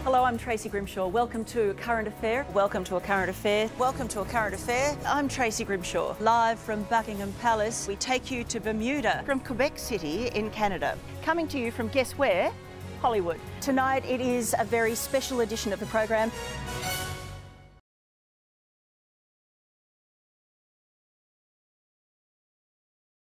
Hello, I'm Tracy Grimshaw. Welcome to Current Affair. Welcome to A Current Affair. Welcome to A Current Affair. I'm Tracy Grimshaw. Live from Buckingham Palace, we take you to Bermuda. From Quebec City in Canada. Coming to you from, guess where? Hollywood. Tonight it is a very special edition of the program.